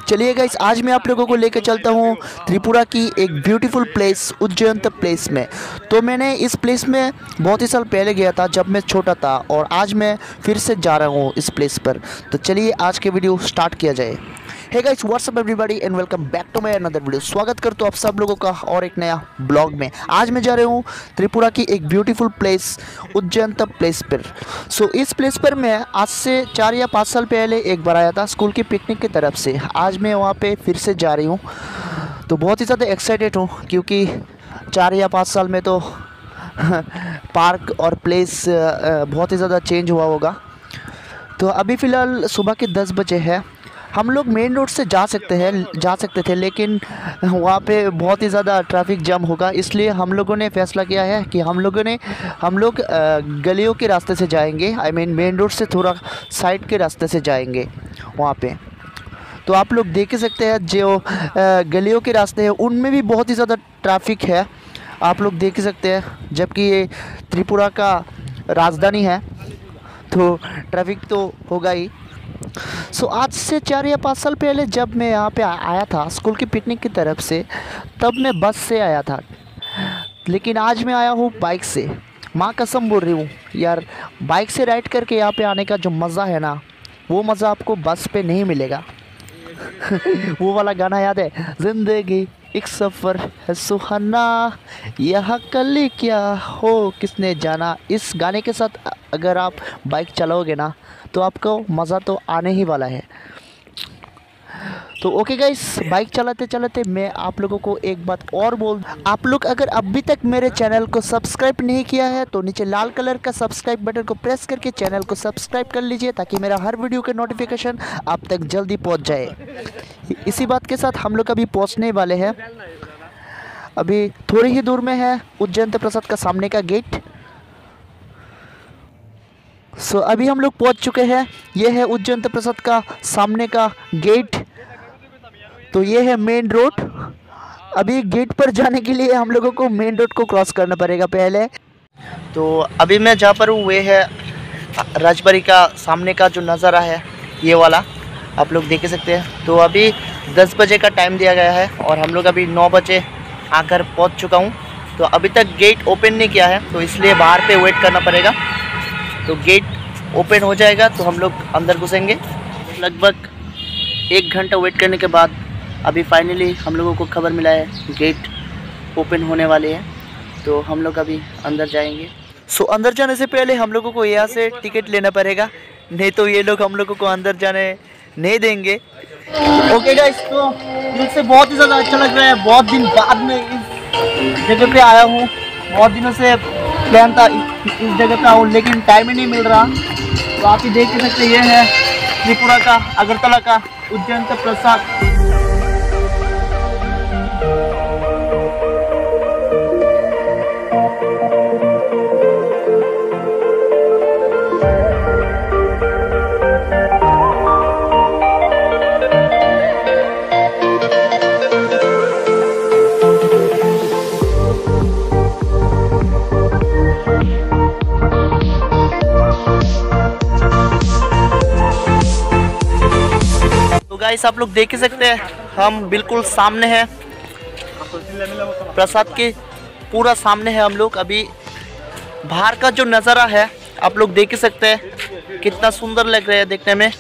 चलिए गाइस, आज मैं आप लोगों को लेकर चलता हूँ त्रिपुरा की एक ब्यूटीफुल प्लेस उज्जैन प्लेस में। तो मैंने इस प्लेस में बहुत ही साल पहले गया था जब मैं छोटा था, और आज मैं फिर से जा रहा हूँ इस प्लेस पर। तो चलिए आज के वीडियो स्टार्ट किया जाए। Hey guys, what's up everybody and welcome back to my another video. स्वागत करता हूँ आप सब लोगों का और एक नया ब्लॉग में। आज मैं जा रहा हूँ त्रिपुरा की एक ब्यूटीफुल प्लेस उज्जैन प्लेस पर। सो इस प्लेस पर मैं आज से 4 या 5 साल पहले एक बार आया था स्कूल की पिकनिक की तरफ से। आज मैं वहाँ पे फिर से जा रही हूँ, तो बहुत ही ज़्यादा एक्साइटेड हूँ क्योंकि 4 या 5 साल में तो पार्क और प्लेस बहुत ही ज़्यादा चेंज हुआ होगा। तो अभी फ़िलहाल सुबह के 10 बजे है। हम लोग मेन रोड से जा सकते थे, लेकिन वहाँ पे बहुत ही ज़्यादा ट्रैफिक जाम होगा, इसलिए हम लोगों ने फैसला किया है कि हम लोग गलियों के रास्ते से जाएंगे। आई मीन मेन रोड से थोड़ा साइड के रास्ते से जाएंगे वहाँ पे। तो आप लोग देख ही सकते हैं जो गलियों के रास्ते हैं उनमें भी बहुत ही ज़्यादा ट्रैफिक है, आप लोग देख ही सकते हैं। जबकि ये त्रिपुरा का राजधानी है तो ट्रैफिक तो होगा ही। सो आज से 4 या 5 साल पहले जब मैं यहाँ पे आया था स्कूल की पिकनिक की तरफ से, तब मैं बस से आया था, लेकिन आज मैं आया हूँ बाइक से। माँ कसम बोल रही हूँ यार, बाइक से राइड करके यहाँ पे आने का जो मज़ा है ना, वो मज़ा आपको बस पे नहीं मिलेगा। वो वाला गाना याद है, ज़िंदगी एक सफ़र है सुहाना, यह कल क्या हो किसने जाना। इस गाने के साथ अगर आप बाइक चलाओगे ना तो आपको मज़ा तो आने ही वाला है। तो ओके गाइस, बाइक चलाते चलाते मैं आप लोगों को एक बात और आप लोग अगर अभी तक मेरे चैनल को सब्सक्राइब नहीं किया है तो नीचे लाल कलर का सब्सक्राइब बटन को प्रेस करके चैनल को सब्सक्राइब कर लीजिए, ताकि मेरा हर वीडियो का नोटिफिकेशन आप तक जल्दी पहुंच जाए। इसी बात के साथ हम लोग अभी पहुंचने वाले हैं। अभी थोड़ी ही दूर में है उज्जैन प्रसाद का सामने का गेट। सो अभी हम लोग पहुंच चुके हैं। यह है उज्जैन प्रसाद का सामने का गेट। तो ये है मेन रोड। अभी गेट पर जाने के लिए हम लोगों को मेन रोड को क्रॉस करना पड़ेगा पहले। तो अभी मैं जहाँ पर हूँ वे है राजबाड़ी का सामने का जो नज़ारा है, ये वाला आप लोग देख सकते हैं। तो अभी 10 बजे का टाइम दिया गया है और हम लोग अभी 9 बजे आकर पहुँच चुका हूँ। तो अभी तक गेट ओपन नहीं किया है, तो इसलिए बाहर पे वेट करना पड़ेगा। तो गेट ओपन हो जाएगा तो हम लोग अंदर घुसेंगे। लगभग 1 घंटा वेट करने के बाद अभी फाइनली हम लोगों को खबर मिला है गेट ओपन होने वाले हैं। तो हम लोग अभी अंदर जाएंगे। सो अंदर जाने से पहले हम लोगों को यहाँ से टिकट लेना पड़ेगा, नहीं तो ये लोग हम लोगों को अंदर जाने नहीं देंगे। ओके गाइस, तो मुझसे बहुत ही ज़्यादा अच्छा लग रहा है। बहुत दिन बाद में इस जगह पे आया हूँ। बहुत दिनों से प्लान था इस जगह पे आऊँ, लेकिन टाइम ही नहीं मिल रहा। तो आप ही देख सकते, ये है त्रिपुरा का अगरतला का उज्जैन प्रसाद। तो गाइस, आप लोग देख ही सकते हैं, हम बिल्कुल सामने हैं प्रसाद के, पूरा सामने है हम लोग। अभी बाहर का जो नज़ारा है आप लोग देख ही सकते हैं, कितना सुंदर लग रहा है देखने में।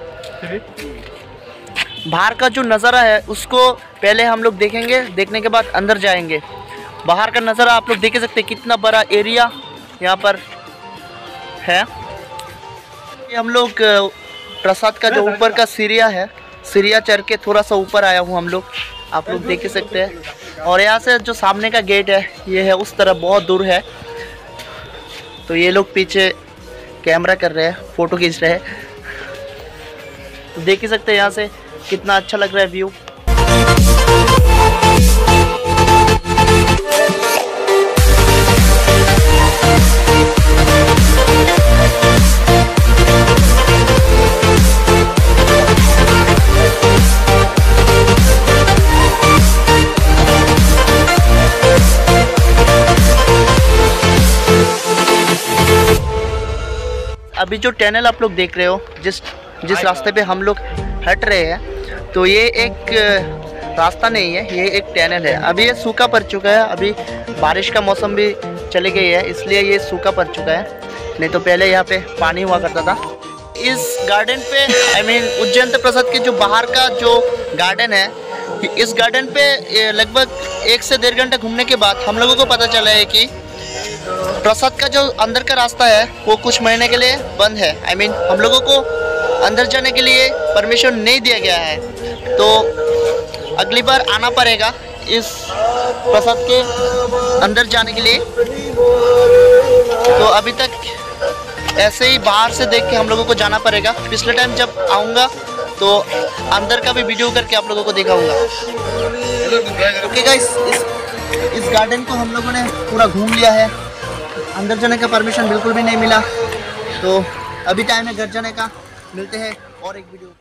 बाहर का जो नज़ारा है उसको पहले हम लोग देखेंगे, देखने के बाद अंदर जाएंगे। बाहर का नज़ारा आप लोग देख ही सकते हैं, कितना बड़ा एरिया यहाँ पर है। हम लोग प्रसाद का जो ऊपर का सीढ़िया है, सीढ़िया चढ़ के थोड़ा सा ऊपर आया हूँ हम लोग, आप लोग देख सकते हैं। और यहाँ से जो सामने का गेट है ये है उस तरफ, बहुत दूर है। तो ये लोग पीछे कैमरा कर रहे हैं, फ़ोटो खींच रहे हैं। तो देख ही सकते हैं यहाँ से कितना अच्छा लग रहा है व्यू। अभी जो टनल आप लोग देख रहे हो, जिस रास्ते पे हम लोग हट रहे हैं, तो ये एक रास्ता नहीं है, ये एक टनल है। अभी ये सूखा पड़ चुका है, अभी बारिश का मौसम भी चली गई है, इसलिए ये सूखा पड़ चुका है। नहीं तो पहले यहाँ पे पानी हुआ करता था। इस गार्डन पे उज्जैन प्रसाद के जो बाहर का जो गार्डन है, इस गार्डन पे लगभग 1 से 1.5 घंटे घूमने के बाद हम लोगों को पता चला है कि प्रसाद का जो अंदर का रास्ता है वो कुछ महीने के लिए बंद है। हम लोगों को अंदर जाने के लिए परमिशन नहीं दिया गया है, तो अगली बार आना पड़ेगा इस प्रसाद के अंदर जाने के लिए। तो अभी तक ऐसे ही बाहर से देख के हम लोगों को जाना पड़ेगा। पिछले टाइम जब आऊँगा तो अंदर का भी वीडियो करके आप लोगों को दिखाऊंगा। ओके गाइस, इस गार्डन को हम लोगों ने पूरा घूम लिया है। अंदर जाने का परमिशन बिल्कुल भी नहीं मिला, तो अभी टाइम है घर जाने का। मिलते हैं और एक वीडियो।